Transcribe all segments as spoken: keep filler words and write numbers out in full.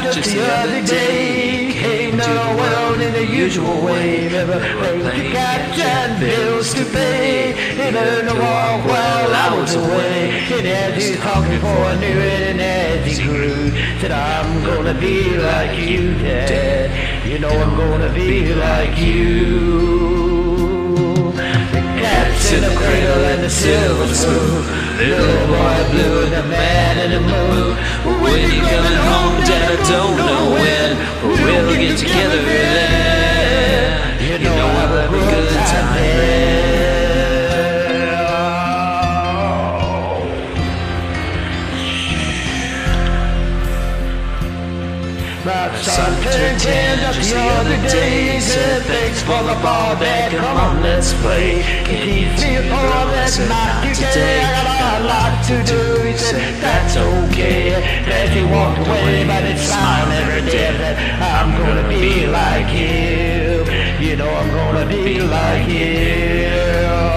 just the other day. Came to the world in the usual way. Never paid to catch and bills to pay. He learned to walk while I was away. And as he talked before I knew it, and as he grew, said I'm gonna be like you, Dad. You know I'm gonna be like you. Cats in the cradle and the silver spoon. Little boy blue and the man in the moon. When you coming home, Dad, I don't know when, but we'll get together then. You know I'll have a good time then. My son turned ten just the other day. He said, thanks for the ball, Dad, come on, let's play. Can you feel all that not today? I got a lot to do. He said, that's okay. As he walked away, but it smiled every day that I'm gonna be like him. You know I'm gonna be like him.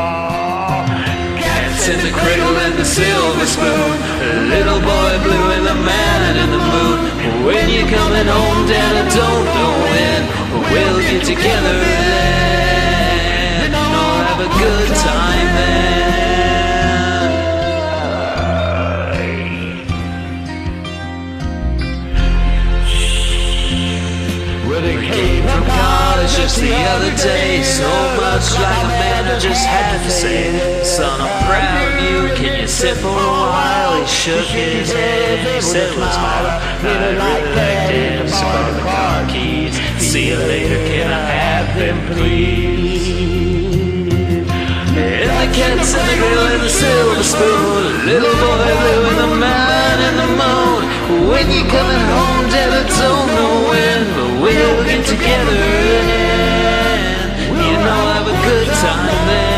Cats in the cradle and the silver spoon. Little boy blue and the man in the moon. When you're coming home, Dad, I don't know when, but we'll get together then. And I'll have a good time then. Well, they came from college just the other day. So much like a man, I just had to say, son, I'm proud of you. Can you sit for a while? He shook his head. He said, what's my life? Really like that is to borrow the car keys. See you later, can I have them please? And the cats in the grill and the silver spoon. Little boy blue and the man in the moon. When you coming home, Dad, I don't know when, but we'll get together again. You know I'll have a good time then.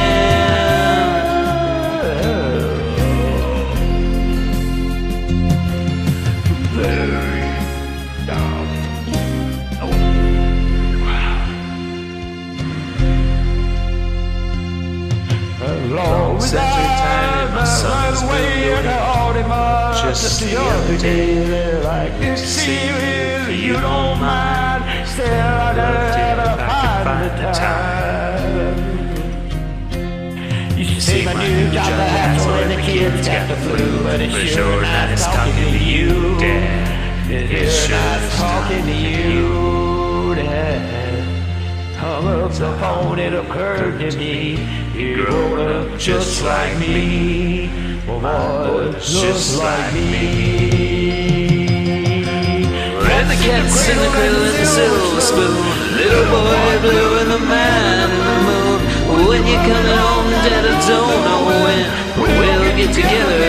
Century time and my son's been just the other day. Like to see you, you don't mind. Still I gotta find the time. You see my new job, the hassle, and the kids got the flu, but it's sure nice talking to you. It's sure nice talking to you, Dad. Hung up the phone, it occurred to me, you grown up just like me. Well, boy, just like me. And the cats in the cradle and the silver spoon. Little boy blue and the man in the moon. When you're coming home, Dad, I don't know when, but we'll get together